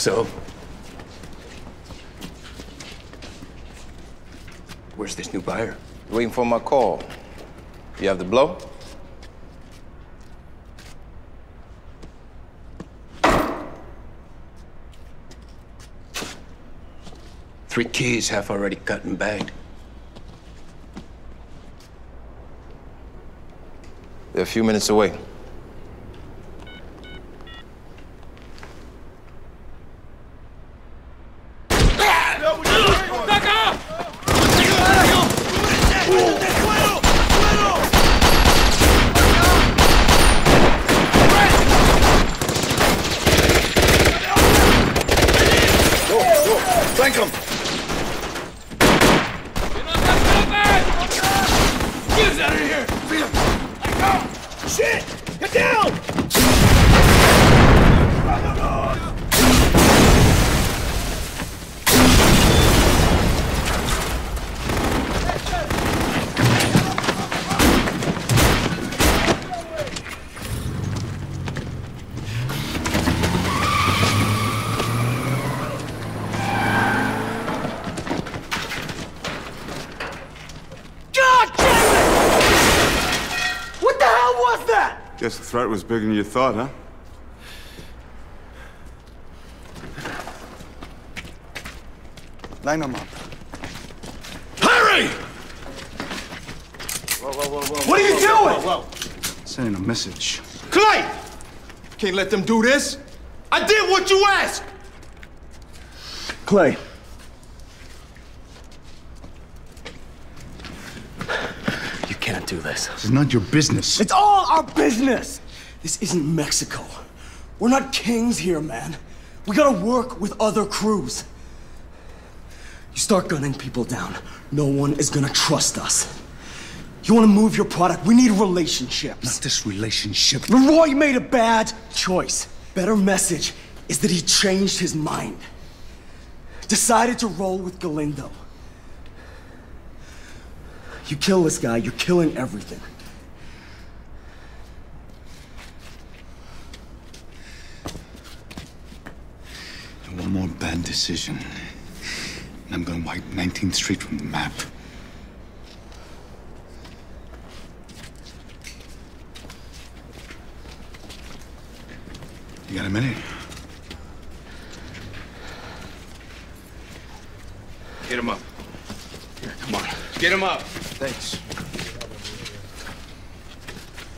So? Where's this new buyer? Waiting for my call. You have the blow? Three keys, half already cut and bagged. They're a few minutes away. Flank him! Get us out of here! Shit! Get down! Guess the threat was bigger than you thought, huh? Line them up. Harry! Whoa. What are you doing? Whoa. Sending a message. Clay! Can't let them do this. I did what you asked! Clay. You can't do this. This is not your business. It's all our business! This isn't Mexico. We're not kings here, man. We gotta work with other crews. You start gunning people down, no one is gonna trust us. You wanna move your product, we need relationships. Not this relationship. Leroy made a bad choice. Better message is that he changed his mind. Decided to roll with Galindo. You kill this guy, you're killing everything. One more bad decision, and I'm gonna wipe 19th Street from the map. You got a minute? Get him up. Here, come on. Get him up. Thanks.